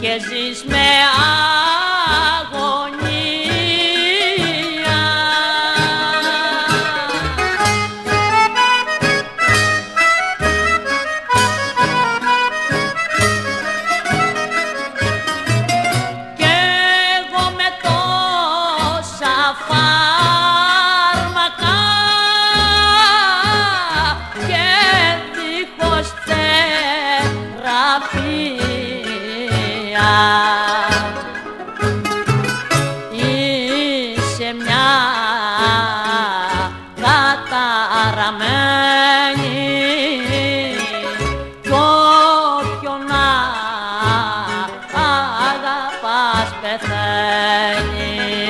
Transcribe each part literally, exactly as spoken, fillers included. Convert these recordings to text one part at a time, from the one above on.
και ζεις με αγωνία. Κι εγώ με τόσα φάρμακα και δίχως θεραπεία. Είσαι μια καταραμένη κι όποιον αγαπάς πεθαίνει.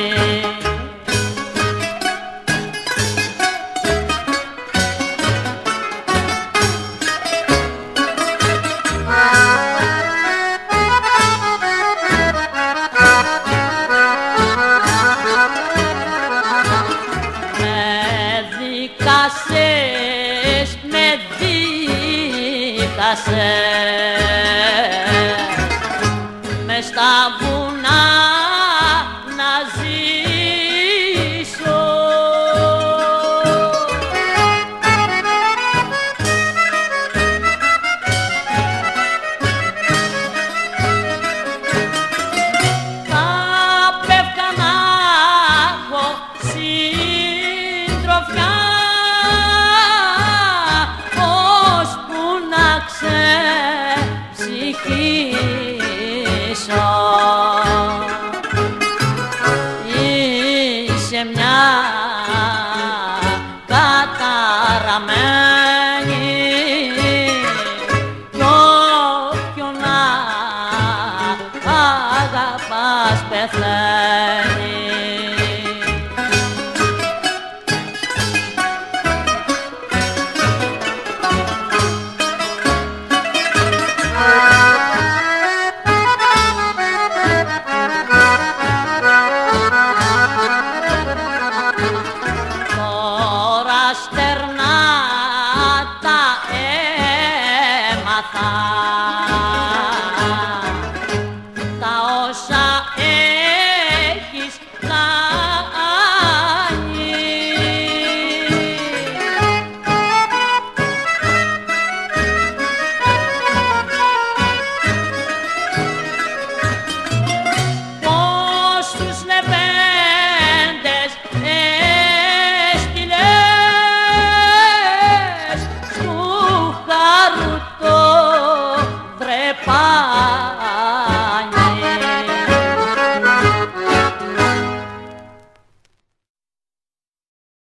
Δικάσες, με δίκασες μες στα βουνά να ζήσω. Θα πέφκα να έχω συντροφιά ψυχήσω. Είσαι μια καταραμένη κι όποιον αγαπάς πεθαίνει.